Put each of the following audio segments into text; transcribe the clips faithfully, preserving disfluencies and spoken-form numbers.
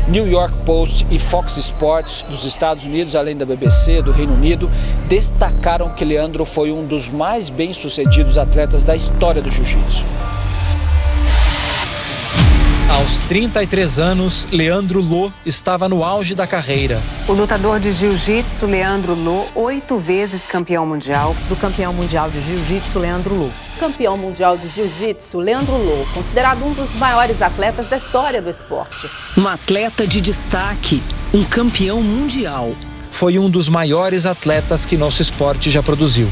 New York Post e Fox Sports dos Estados Unidos, além da B B C do Reino Unido, destacaram que Leandro foi um dos mais bem-sucedidos atletas da história do jiu-jitsu. Aos trinta e três anos, Leandro Lo estava no auge da carreira. O lutador de jiu-jitsu, Leandro Lo, oito vezes campeão mundial. Do campeão mundial de jiu-jitsu, Leandro Lo. Campeão mundial de jiu-jitsu, Leandro Lo, considerado um dos maiores atletas da história do esporte. Um atleta de destaque, um campeão mundial. Foi um dos maiores atletas que nosso esporte já produziu.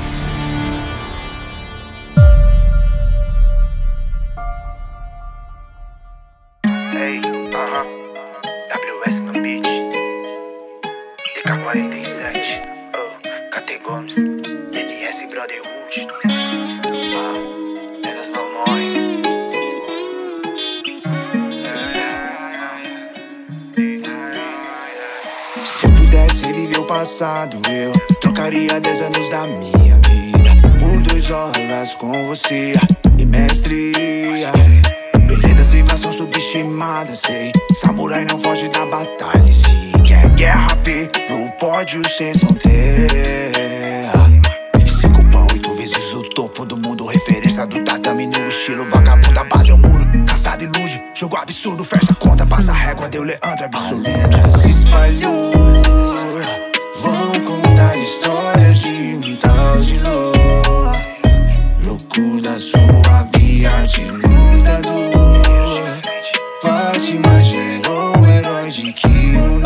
W S no beat, D K quarenta e sete, oh, K T Gomes, N S Brotherhood, ah, lendas não morrem. Se eu pudesse reviver o passado, eu trocaria dez anos da minha vida por dois horas com você e mestria. Beledas vivas são subestimadas, sei. Samurai não foge da batalha. Se quer guerra, pelo pódio cês vão ter. Cinco pau, oito vezes o topo do mundo. Referência do tatame no estilo vagabundo. A base é o muro, caçado ilude. Jogo absurdo, fecha a conta, passa a régua. Deu Leandro absoluto. A lenda se espalhou. Vão contar histórias de um tal de Lo, louco da sua via de lutador. Fátima gerou um herói de kimono,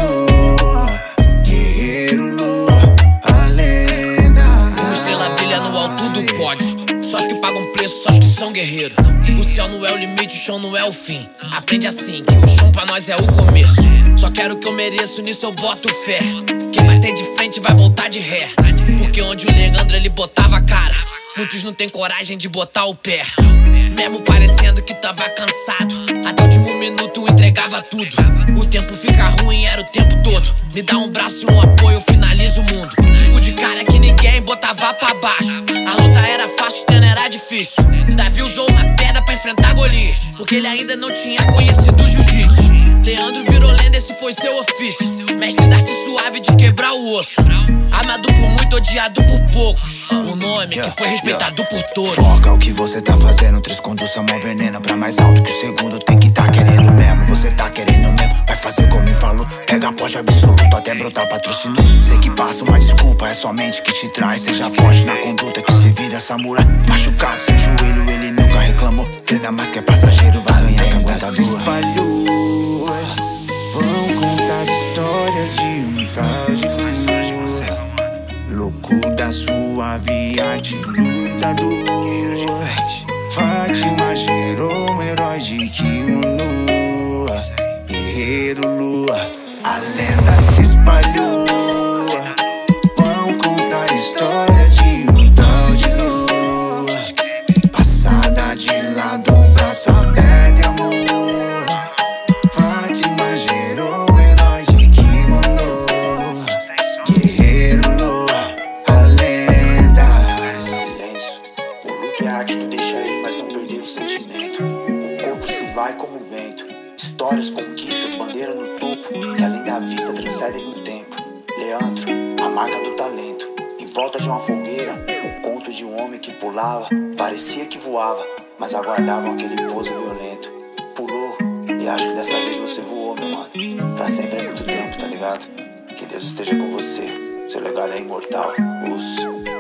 guerreiro Lo, a lenda. Uma estrela brilha no alto do pódio. Só os que pagam preço, só os que são guerreiros. O céu não é o limite, o chão não é o fim. Aprende assim, que o chão pra nós é o começo. Só quero o que eu mereço, nisso eu boto fé. Quem bater de frente vai voltar de ré. Porque onde o Leandro ele botava a cara, muitos não tem coragem de botar o pé. Mesmo parecendo que tava cansado, até o último minuto entregava tudo. O tempo fica ruim, era o tempo todo. Me dá um braço e um apoio, eu finalizo o mundo. Tipo de cara que ninguém botava pra baixo. A luta era fácil, o treino era difícil. Davi usou uma pedra pra enfrentar Golias, porque ele ainda não tinha conhecido o jiu-jitsu. Leandro virou lenda, esse foi seu ofício. Mestre da arte suave de quebrar o osso. Amado por muito, odiado por poucos. O nome que foi respeitado por todos. Foca o que você tá fazendo, três condução mó veneno. Pra mais alto que o segundo tem que tá querendo mesmo. Você tá querendo mesmo, vai fazer como me falou. Pega pode absoluto até brotar patrocínio. Sei que passa uma desculpa, é somente que te traz. Seja forte na conduta que se vira samurai. Machucado sem joelho, ele nunca reclamou. Treina mais que é passageiro, vai ganhar que aguenta a lua. Se espalhou, vão contar histórias de um tal de Lo, louco da sua via de lutador. Fátima gerou um herói de kimono, guerreiro Lo, a lenda se espalhou. Vão contar histórias de um tal de Lo, passada de lado, braço aberto e amor. Fátima gerou um herói de kimono, guerreiro Lo, a lenda. Silêncio, o luto é a arte do deixar ir, mas não perder o sentimento. O corpo se vai como vento. Histórias, conquistas, bandeira no topo, que além da vista transcendem o tempo. Leandro, a marca do talento. Em volta de uma fogueira, o conto de um homem que pulava. Parecia que voava, mas aguardavam aquele pouso violento. Pulou, e acho que dessa vez você voou, meu mano. Pra sempre é muito tempo, tá ligado? Que Deus esteja com você. Seu legado é imortal. Os